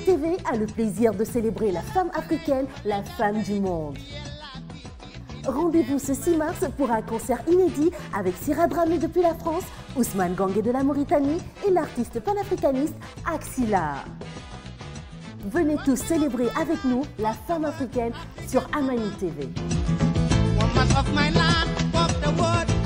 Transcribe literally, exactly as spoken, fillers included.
T V a le plaisir de célébrer la femme africaine, la femme du monde. Rendez-vous ce six mars pour un concert inédit avec Sira Dramé depuis la France, Ousmane Gangué de la Mauritanie et l'artiste panafricaniste Axila. Venez tous célébrer avec nous la femme africaine sur Amani T V.